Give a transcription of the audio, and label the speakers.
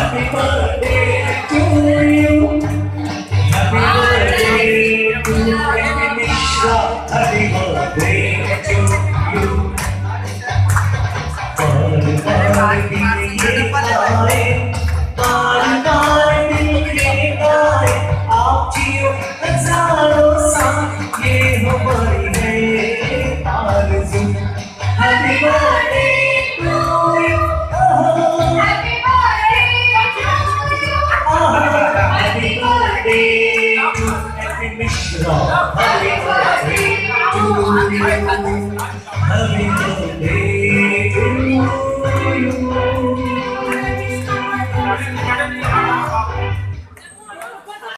Speaker 1: Happy birthday to you. Happy birthday to Amy Mishra. Happy birthday to you. बार बार दिल ये गाए, बार बार दिल ये गाए, आप जियो हजारों साल ये हमारी है आरज़ू। Happy birthday to you. Happy birthday to you. Happy birthday to Amy Mishra. Happy birthday to you. Happy birthday.